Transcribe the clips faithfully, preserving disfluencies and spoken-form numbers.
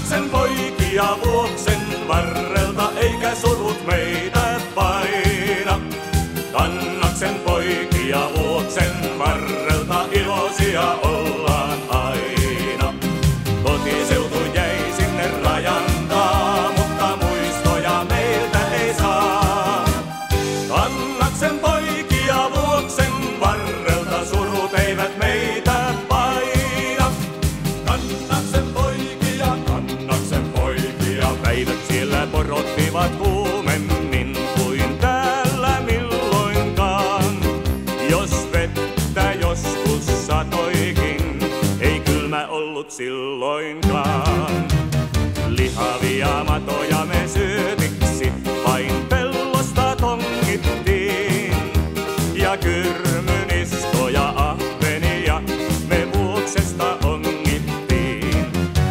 Kannaksen poikia Vuoksen varrelta, eikä surut meitä paina. Kannaksen poikia Vuoksen varrelta, iloisia ollaan aina. Kotiseutu jäi sinne rajan taa, mutta muistoja meiltä ei saa. Kannaksen poikia Vuoksen varrelta, surut eivät meitä paina. Kannaksen poikia, Kannaksen poikia, päivät siellä porottivat kuumemmin kuin täällä milloinkaan. Jos vettä joskus satoikin, ei kylmä ollut silloinkaan. Lihavia matoja me syötiksi vain pellosta tongittiin. Ja kyrmyniskoja ahvenia me Vuoksesta ongittiin.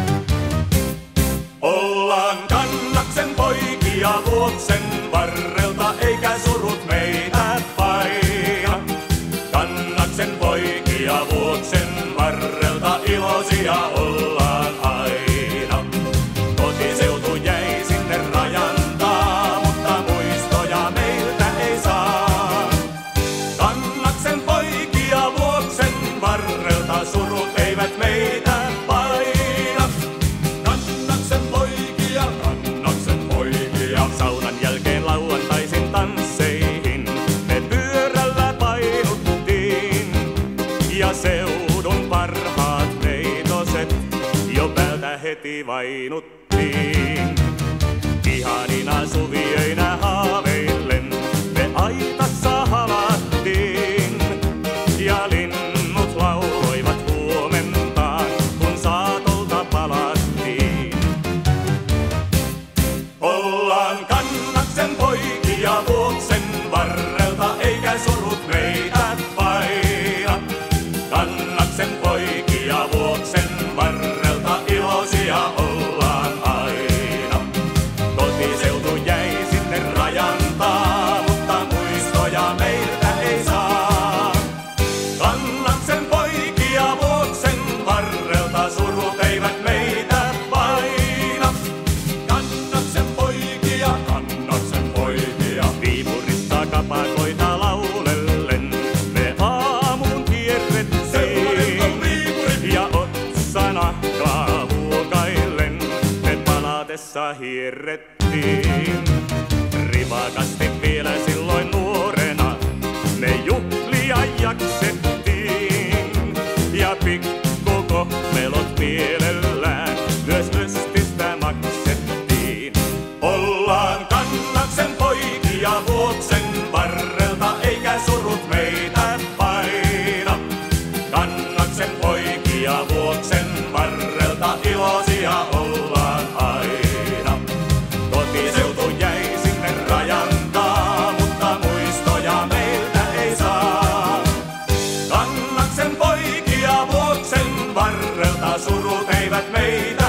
Ollaan Kannaksen poikia Vuoksen varrelta, eikä surut meitä paina. Kannaksen poikia Vuoksen varrelta, iloisia ollaan aina. Kotiseutu jäi sinne rajan taa, mutta muistoja meiltä ei saa. Kannaksen poikia Vuoksen varrelta, surut eivät meitä paina. Kannaksen poikia, Kannaksen poikia, saunan jälkeen lauantaisin tansseihin me pyörällä painuttiin. Ja seudun parhaat neitoset jo päältä heti vainuttiin. Ihanina suviöinä haaveillen me aitassa halattiin. Ja linnut lauloivat huomentaan, kun saatolta palattiin. Ollaan Kannaksen poikia Vuoksen varrelta, eikä surut meitä paina. Kannaksen poikia Vuoksen varrelta, iloisia ollaan aina. Kotiseutu jäi sinne rajan taa, mutta muistoja meiltä ei saa. Kannaksen poikia Vuoksen varrelta, surut eivät meitä paina. Kannaksen poikia, Kannaksen poikia, Viipurissa kapakoita laulellen me aamuun kierrettiin. Ja otsanahkaa huokaillen me palatessa hierrettiin. Rivakasti vielä silloin nuorena me juhlia jaksettiin. Ja pikkukohmelot mielellään myös lystistä maksettiin. Ollaan Kannaksen poikia Vuoksen varrelta, eikä surut meitä paina. Kannaksen poikia Vuoksen varrelta, iloisia ollaan aina. Kotiseutu jäi sinne rajan taa, mutta muistoja meiltä ei saa. Kannaksen poikia Vuoksen varrelta, surut eivät meitä